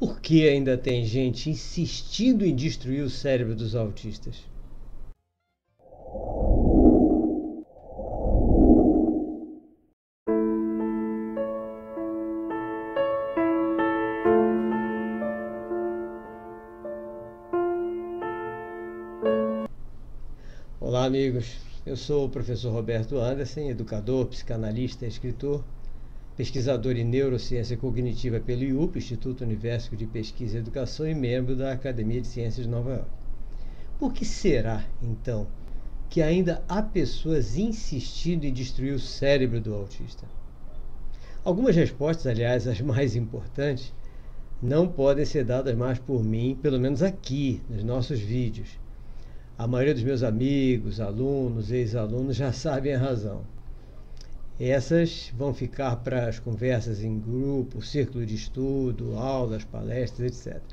Por que ainda tem gente insistindo em destruir o cérebro dos autistas? Olá, amigos. Eu sou o professor Roberto Anderson, educador, psicanalista, escritor, pesquisador em neurociência cognitiva pelo IUP, Instituto Universitário de Pesquisa e Educação, e membro da Academia de Ciências de Nova York. Por que será, então, que ainda há pessoas insistindo em destruir o cérebro do autista? Algumas respostas, aliás, as mais importantes, não podem ser dadas mais por mim, pelo menos aqui, nos nossos vídeos. A maioria dos meus amigos, alunos, ex-alunos já sabem a razão. Essas vão ficar para as conversas em grupo, círculo de estudo, aulas, palestras, etc.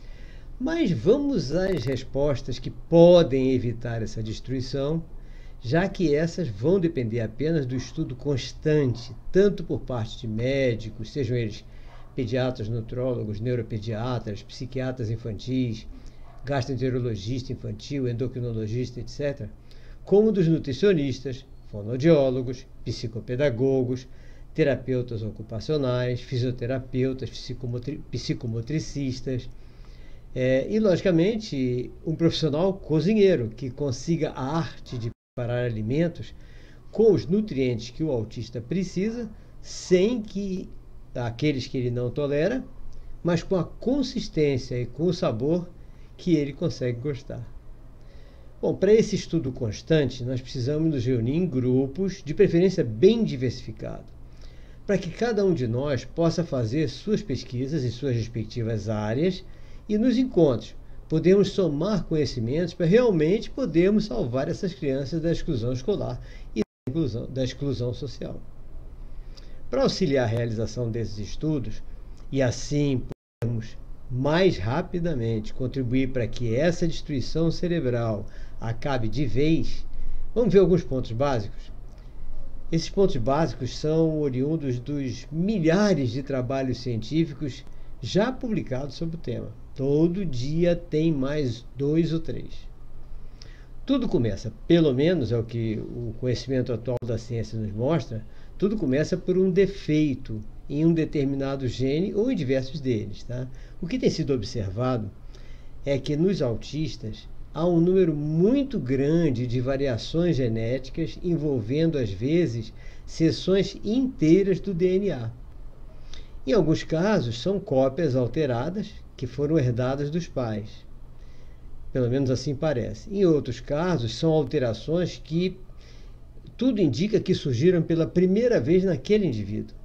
Mas vamos às respostas que podem evitar essa destruição, já que essas vão depender apenas do estudo constante, tanto por parte de médicos, sejam eles pediatras, nutrólogos, neuropediatras, psiquiatras infantis, gastroenterologista infantil, endocrinologista, etc., como dos nutricionistas, fonoaudiólogos, psicopedagogos, terapeutas ocupacionais, fisioterapeutas, psicomotricistas, e, logicamente, um profissional cozinheiro que consiga a arte de preparar alimentos com os nutrientes que o autista precisa, sem que aqueles que ele não tolera, mas com a consistência e com o sabor que ele consegue gostar. Bom, para esse estudo constante, nós precisamos nos reunir em grupos, de preferência bem diversificados, para que cada um de nós possa fazer suas pesquisas em suas respectivas áreas e nos encontros podemos somar conhecimentos para realmente podermos salvar essas crianças da exclusão escolar e da exclusão social. Para auxiliar a realização desses estudos e assim podermos mais rapidamente contribuir para que essa destruição cerebral acabe de vez, vamos ver alguns pontos básicos. Esses pontos básicos são oriundos dos milhares de trabalhos científicos já publicados sobre o tema. Todo dia tem mais 2 ou 3. Tudo começa, pelo menos é o que o conhecimento atual da ciência nos mostra, tudo começa por um defeito em um determinado gene ou em diversos deles. Tá? O que tem sido observado é que nos autistas há um número muito grande de variações genéticas envolvendo, às vezes, seções inteiras do DNA. Em alguns casos, são cópias alteradas que foram herdadas dos pais. Pelo menos assim parece. Em outros casos, são alterações que tudo indica que surgiram pela primeira vez naquele indivíduo.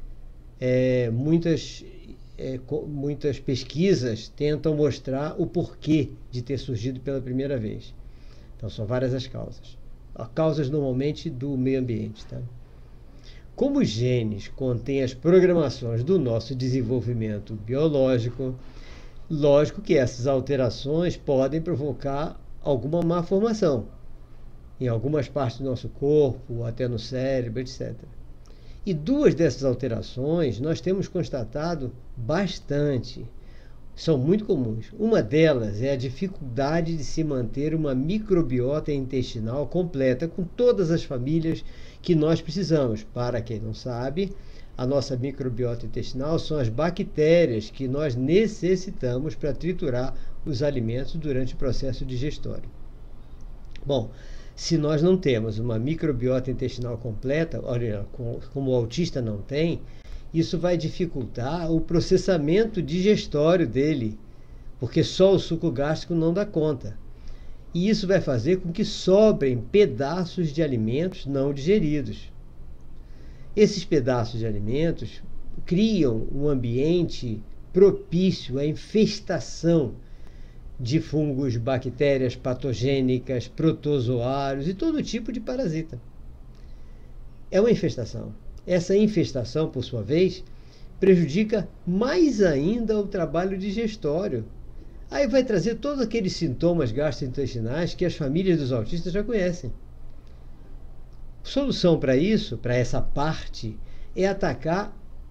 Muitas pesquisas tentam mostrar o porquê de ter surgido pela primeira vez. Então, são várias as causas. As causas, normalmente, do meio ambiente. Tá? Como os genes contêm as programações do nosso desenvolvimento biológico, lógico que essas alterações podem provocar alguma malformação em algumas partes do nosso corpo, ou até no cérebro, etc. E 2 dessas alterações nós temos constatado bastante. São muito comuns. Uma delas é a dificuldade de se manter uma microbiota intestinal completa com todas as famílias que nós precisamos. Para quem não sabe, a nossa microbiota intestinal são as bactérias que nós necessitamos para triturar os alimentos durante o processo digestório. Bom, se nós não temos uma microbiota intestinal completa, olha, como o autista não tem, isso vai dificultar o processamento digestório dele, porque só o suco gástrico não dá conta. E isso vai fazer com que sobrem pedaços de alimentos não digeridos. Esses pedaços de alimentos criam um ambiente propício à infestação de fungos, bactérias patogênicas, protozoários e todo tipo de parasita. É uma infestação. Essa infestação, por sua vez, prejudica mais ainda o trabalho digestório. Aí vai trazer todos aqueles sintomas gastrointestinais que as famílias dos autistas já conhecem. Solução para isso, para essa parte, é atacar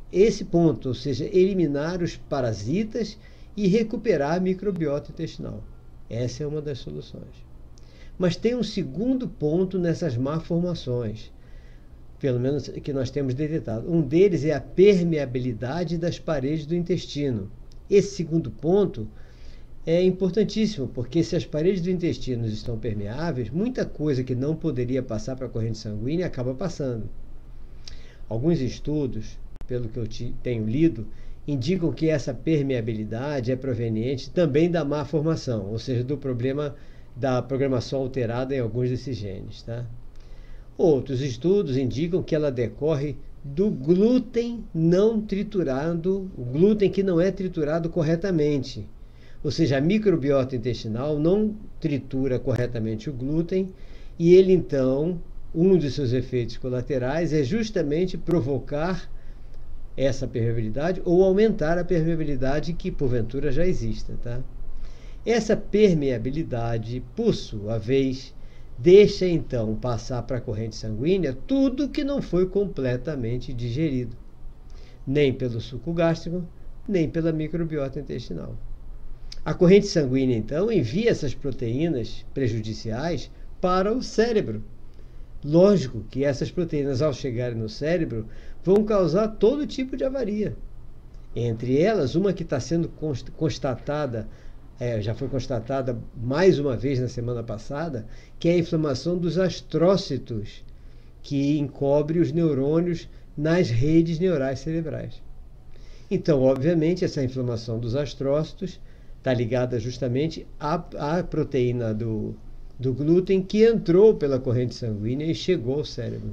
esse ponto, ou seja, eliminar os parasitas e recuperar a microbiota intestinal. Essa é uma das soluções. Mas tem um segundo ponto nessas malformações, pelo menos que nós temos detectado. Um deles é a permeabilidade das paredes do intestino. Esse segundo ponto é importantíssimo, porque se as paredes do intestino estão permeáveis, muita coisa que não poderia passar para a corrente sanguínea acaba passando. Alguns estudos, pelo que eu tenho lido, indicam que essa permeabilidade é proveniente também da má formação, ou seja, do problema da programação alterada em alguns desses genes. Tá? Outros estudos indicam que ela decorre do glúten não triturado, o glúten que não é triturado corretamente. Ou seja, a microbiota intestinal não tritura corretamente o glúten e ele, então, um dos seus efeitos colaterais é justamente provocar essa permeabilidade ou aumentar a permeabilidade que, porventura, já exista. Tá? Essa permeabilidade, por sua vez, deixa, então, passar para a corrente sanguínea tudo que não foi completamente digerido, nem pelo suco gástrico, nem pela microbiota intestinal. A corrente sanguínea, então, envia essas proteínas prejudiciais para o cérebro. Lógico que essas proteínas, ao chegarem no cérebro, vão causar todo tipo de avaria. Entre elas, uma que está sendo constatada, já foi constatada mais uma vez na semana passada, que é a inflamação dos astrócitos, que encobre os neurônios nas redes neurais cerebrais. Então, obviamente, essa inflamação dos astrócitos está ligada justamente à proteína do glúten que entrou pela corrente sanguínea e chegou ao cérebro.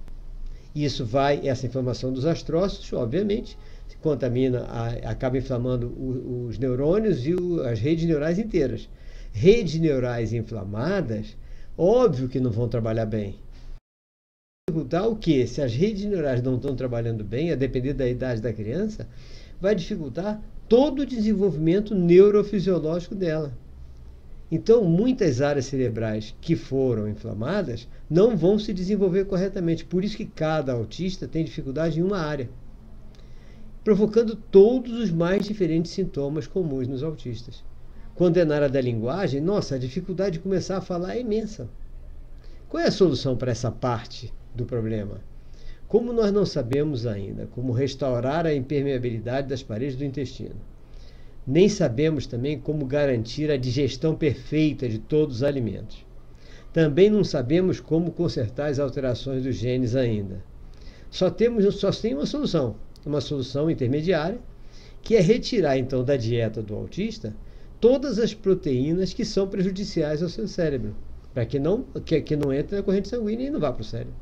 Essa inflamação dos astrócitos, obviamente, contamina, acaba inflamando os neurônios e as redes neurais inteiras. Redes neurais inflamadas, óbvio que não vão trabalhar bem. Dificultar o quê? Se as redes neurais não estão trabalhando bem, a depender da idade da criança, vai dificultar todo o desenvolvimento neurofisiológico dela. Então, muitas áreas cerebrais que foram inflamadas não vão se desenvolver corretamente. Por isso que cada autista tem dificuldade em uma área, provocando todos os mais diferentes sintomas comuns nos autistas. Quando é na área da linguagem, nossa, a dificuldade de começar a falar é imensa. Qual é a solução para essa parte do problema? Como nós não sabemos ainda como restaurar a impermeabilidade das paredes do intestino, nem sabemos também como garantir a digestão perfeita de todos os alimentos. Também não sabemos como consertar as alterações dos genes ainda. Só tem uma solução intermediária, que é retirar então da dieta do autista todas as proteínas que são prejudiciais ao seu cérebro, para que não entre na corrente sanguínea e não vá para o cérebro.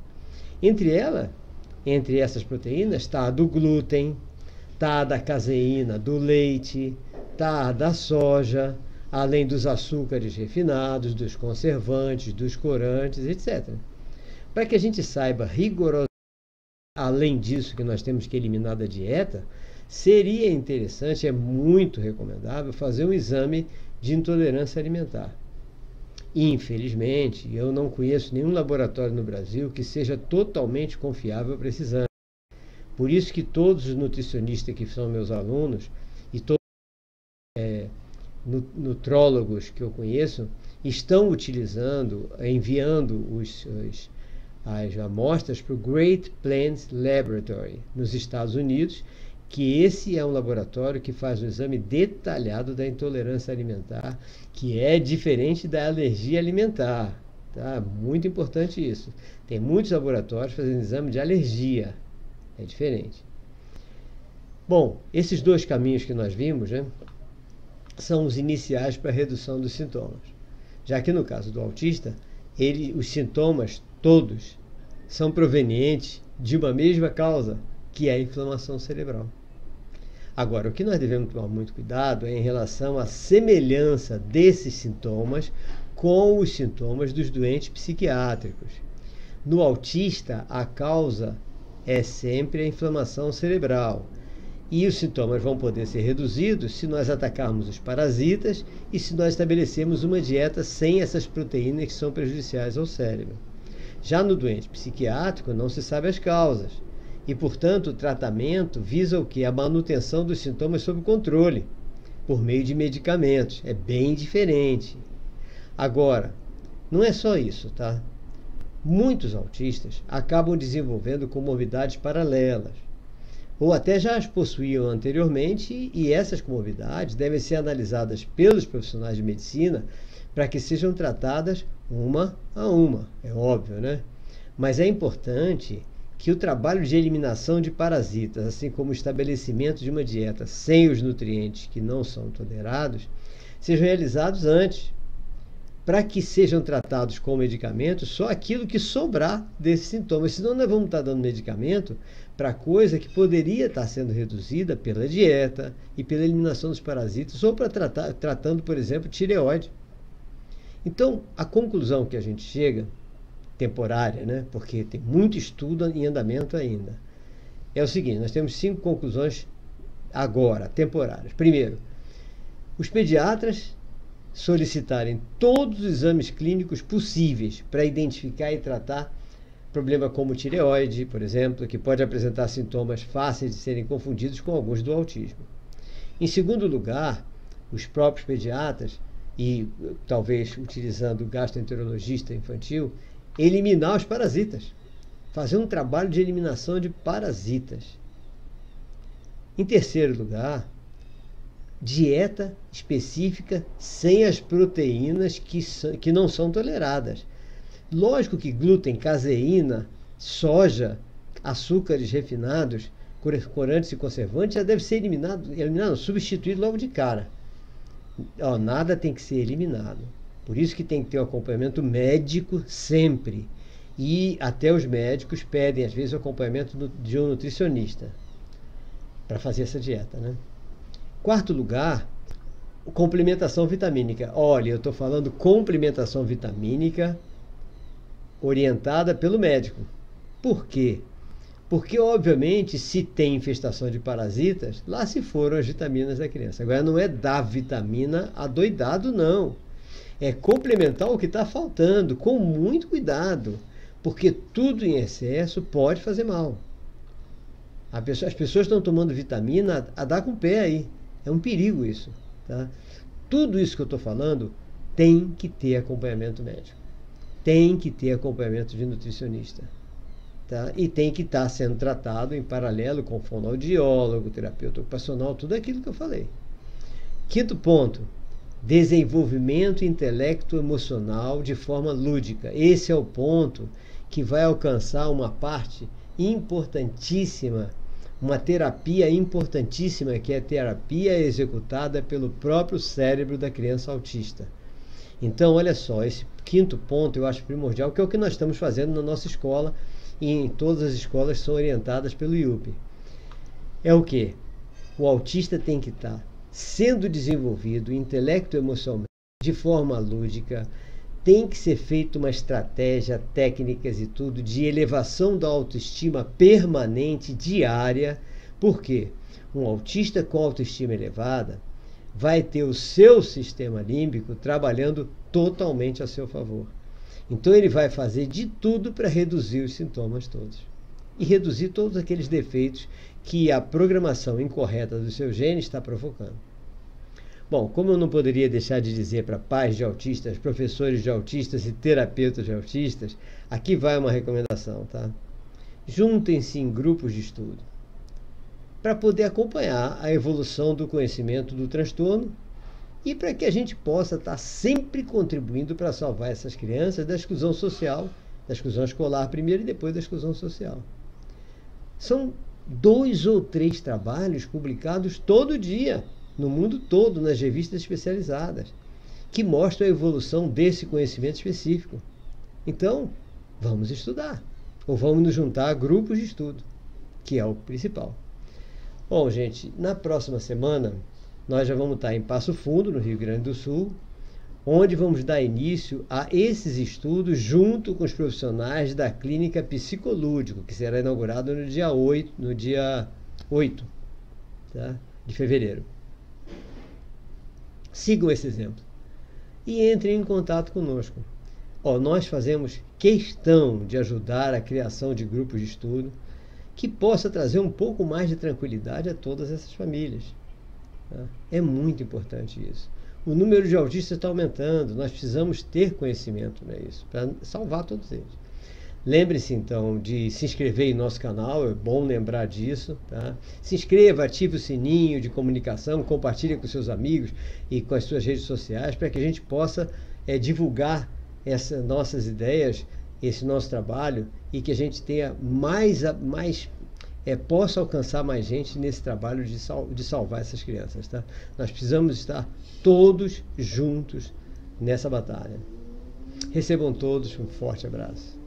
Entre essas proteínas está a do glúten, está a da caseína, do leite, está a da soja, além dos açúcares refinados, dos conservantes, dos corantes, etc. Para que a gente saiba rigorosamente, além disso que nós temos que eliminar da dieta, seria interessante, é muito recomendável, fazer um exame de intolerância alimentar. Infelizmente, eu não conheço nenhum laboratório no Brasil que seja totalmente confiável para esse exame. Por isso que todos os nutricionistas que são meus alunos e todos os nutrólogos que eu conheço estão enviando as amostras para o Great Plains Laboratory, nos Estados Unidos, que esse é um laboratório que faz um exame detalhado da intolerância alimentar, que é diferente da alergia alimentar. Tá? Muito importante isso. Tem muitos laboratórios fazendo exame de alergia. É diferente. Bom, esses dois caminhos que nós vimos, né, são os iniciais para a redução dos sintomas. Já que no caso do autista, os sintomas todos são provenientes de uma mesma causa, que é a inflamação cerebral. Agora, o que nós devemos tomar muito cuidado é em relação à semelhança desses sintomas com os sintomas dos doentes psiquiátricos. No autista, a causa é sempre a inflamação cerebral. E os sintomas vão poder ser reduzidos se nós atacarmos os parasitas e se nós estabelecermos uma dieta sem essas proteínas que são prejudiciais ao cérebro. Já no doente psiquiátrico, não se sabe as causas. E, portanto, o tratamento visa o quê? A manutenção dos sintomas sob controle, por meio de medicamentos. É bem diferente. Agora, não é só isso, tá? Muitos autistas acabam desenvolvendo comorbidades paralelas, ou até já as possuíam anteriormente, e essas comorbidades devem ser analisadas pelos profissionais de medicina para que sejam tratadas uma a uma, é óbvio, né? Mas é importante que o trabalho de eliminação de parasitas, assim como o estabelecimento de uma dieta sem os nutrientes que não são tolerados, sejam realizados antes, para que sejam tratados com medicamentos só aquilo que sobrar desses sintomas. Senão nós vamos estar dando medicamento para coisa que poderia estar sendo reduzida pela dieta e pela eliminação dos parasitas, ou para tratando, por exemplo, tireoide. Então, a conclusão que a gente chega, temporária, né, porque tem muito estudo em andamento ainda, é o seguinte: nós temos 5 conclusões agora, temporárias. Primeiro, os pediatras solicitarem todos os exames clínicos possíveis para identificar e tratar problema como tireoide, por exemplo, que pode apresentar sintomas fáceis de serem confundidos com alguns do autismo. Em segundo lugar, os próprios pediatras, e talvez utilizando o gastroenterologista infantil, eliminar os parasitas, fazer um trabalho de eliminação de parasitas. Em terceiro lugar, dieta específica sem as proteínas que não são toleradas. Lógico que glúten, caseína, soja, açúcares refinados, corantes e conservantes já deve ser eliminado, substituído logo de cara. Nada tem que ser eliminado. Por isso que tem que ter um acompanhamento médico sempre. E até os médicos pedem, às vezes, o acompanhamento de um nutricionista para fazer essa dieta, né? Quarto lugar, complementação vitamínica. Olha, eu estou falando complementação vitamínica orientada pelo médico. Por quê? Porque, obviamente, se tem infestação de parasitas, lá se foram as vitaminas da criança. Agora, não é dar vitamina adoidado, não. É complementar o que está faltando, com muito cuidado, porque tudo em excesso pode fazer mal. As pessoas estão tomando vitamina a dar com o pé aí. É um perigo isso, tá? Tudo isso que eu estou falando tem que ter acompanhamento médico. Tem que ter acompanhamento de nutricionista. Tá? E tem que estar sendo tratado em paralelo com fonoaudiólogo, terapeuta ocupacional, tudo aquilo que eu falei. Quinto ponto, desenvolvimento intelecto-emocional de forma lúdica. Esse é o ponto que vai alcançar uma parte importantíssima, uma terapia importantíssima, que é a terapia executada pelo próprio cérebro da criança autista. Então, olha só, esse quinto ponto eu acho primordial, que é o que nós estamos fazendo na nossa escola, e em todas as escolas são orientadas pelo IUP. É o quê? O autista tem que estar sendo desenvolvido intelecto-emocionalmente de forma lúdica, tem que ser feita uma estratégia, técnicas e tudo, de elevação da autoestima permanente, diária. Por quê? Um autista com autoestima elevada vai ter o seu sistema límbico trabalhando totalmente a seu favor. Então ele vai fazer de tudo para reduzir os sintomas todos. E reduzir todos aqueles defeitos que a programação incorreta do seu gene está provocando. Bom, como eu não poderia deixar de dizer para pais de autistas, professores de autistas e terapeutas de autistas, aqui vai uma recomendação, tá? Juntem-se em grupos de estudo para poder acompanhar a evolução do conhecimento do transtorno e para que a gente possa estar sempre contribuindo para salvar essas crianças da exclusão social, da exclusão escolar primeiro e depois da exclusão social. São 2 ou 3 trabalhos publicados todo dia, no mundo todo, nas revistas especializadas, que mostram a evolução desse conhecimento específico. Então, vamos estudar, ou vamos nos juntar a grupos de estudo, que é o principal. Bom, gente, na próxima semana nós já vamos estar em Passo Fundo, no Rio Grande do Sul, onde vamos dar início a esses estudos junto com os profissionais da Clínica Psicolúdico, que será inaugurado no dia 8, tá, de fevereiro. Sigam esse exemplo e entrem em contato conosco. Nós fazemos questão de ajudar a criação de grupos de estudo que possa trazer um pouco mais de tranquilidade a todas essas famílias. Tá? É muito importante isso. O número de autistas está aumentando, nós precisamos ter conhecimento nisso, para salvar todos eles. Lembre-se, então, de se inscrever em nosso canal, é bom lembrar disso. Tá? Se inscreva, ative o sininho de comunicação, compartilhe com seus amigos e com as suas redes sociais, para que a gente possa divulgar essas nossas ideias, esse nosso trabalho, e que a gente tenha possa alcançar mais gente nesse trabalho de salvar essas crianças. Tá? Nós precisamos estar todos juntos nessa batalha. Recebam todos um forte abraço.